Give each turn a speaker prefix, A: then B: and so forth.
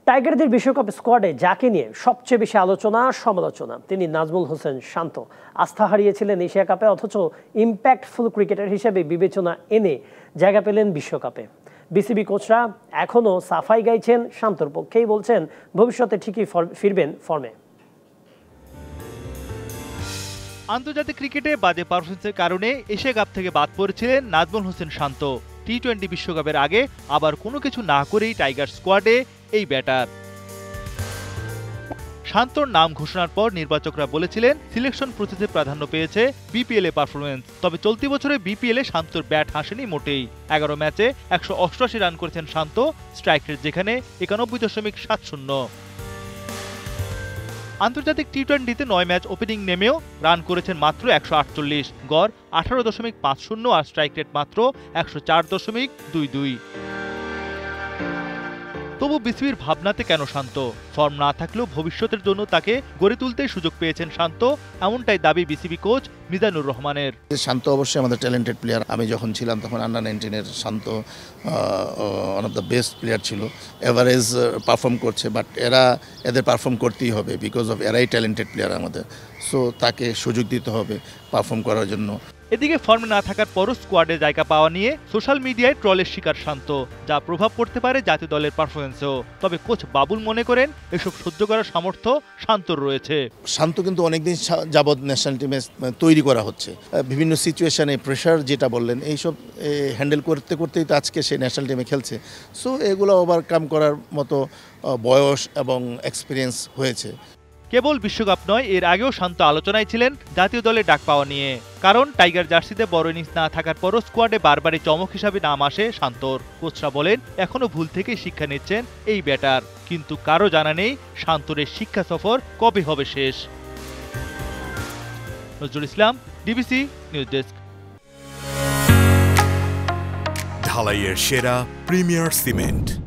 A: টাইগারদের বিশ্বকাপ স্কোয়াডে যাকে নিয়ে সবচেয়ে বেশি আলোচনা সমালোচনা তিনি নাজমুল হোসেন শান্ত। আস্থা হারিয়েছিলেন এশিয়া কাপে, অথচ ইম্প্যাক্টফুল ক্রিকেটার হিসেবে বিবেচনা এনে জায়গা পেলেন বিশ্বকাপে। বিসিবি কোচরা এখনও সাফাই গাইছেন শান্তর পক্ষেই, বলছেন ভবিষ্যতে ঠিকই ফিরবেন ফর্মে।
B: আন্তর্জাতিক ক্রিকেটে বাজে পারফরমেন্সের কারণে এশিয়া কাপ থেকে বাদ পড়েছিলেন নাজমুল হোসেন শান্ত। টি-20 বিশ্বকাপের আগে আবার কোনো কিছু না করেই টাইগার স্কোয়াডে এই ব্যাটার। শান্তর নাম ঘোষণার পর নির্বাচকরা বলেছিলেন সিলেকশন প্রসেসে প্রাধান্য পেয়েছে বিপিএল-এ পারফরমেন্স। তবে চলতি বছরে বিপিএল-এ শান্তর ব্যাট হাসেনি মোটেই। 11 ম্যাচে 188 রান করেছেন শান্ত, স্ট্রাইক রেট যেখানে 91.70। আন্তর্জাতিক টি-20-তে 9 ম্যাচ ওপেনিং নেমেও রান করেছেন মাত্র 148, গড় 18.50 আর স্ট্রাইক রেট মাত্র 104.22। তবু বিসিবির ভাবনাতে কেন শান্ত? ফর্ম না থাকলেও ভবিষ্যতের জন্য তাকে গড়ে তুলতে সুযোগ পেয়েছেন শান্ত, এমনটাই দাবি বিসিবি কোচ মিজানুর রহমানের।
C: শান্ত অবশ্যই আমাদের ট্যালেন্টেড প্লেয়ার। আমি যখন ছিলাম তখন আন্ডার-19-এর Shanto one of the best player ছিল। এভারেজ পারফর্ম করছে, বাট এদের পারফর্ম করতেই হবে বিকজ অফ এরাই ট্যালেন্টেড প্লেয়ার আমাদের। সো তাকে সুযোগ দিতে হবে পারফর্ম করার জন্য।
B: এদিকে ফর্মে না থাকার পরও স্কোয়াডে জায়গা পাওয়া নিয়ে সোশ্যাল মিডিয়ায় ট্রলের শিকার শান্ত, যা প্রভাব পড়তে পারে জাতীয় দলের পারফরমেন্সেও। তবে কোচ বাবুল মনে করেন এসব সহ্য করার সামর্থ্য শান্তর রয়েছে।
C: শান্ত কিন্তু অনেকদিন যাবৎ ন্যাশনাল টিমে তৈরি করা হচ্ছে, বিভিন্ন সিচুয়েশনে প্রেশার যেটা বললেন এইসব হ্যান্ডেল করতে করতেই তো আজকে সে ন্যাশনাল টিমে খেলছে। সো এগুলো ওভারকাম করার মতো বয়স এবং এক্সপিরিয়েন্স হয়েছে।
B: কেবল বিশ্বকাপ নয়, এর আগেও শান্ত আলোচনায় ছিলেন জাতীয় দলে ডাক পাওয়া নিয়ে। কারণ টাইগার জার্সিতে বড় ইনিংস না থাকার পরও স্কোয়াডে বারবারই চমক হিসাবে নাম আসে শান্তর। কোচরা বলেন এখনো ভুল থেকে শিক্ষা নিচ্ছেন এই ব্যাটার, কিন্তু কারো জানা নেই শান্তরের শিক্ষা সফর কবে হবে শেষ। Nazrul Islam, DBC news desk.
D: ঢালাইয়ের সেরা প্রিমিয়ার সিমেন্ট।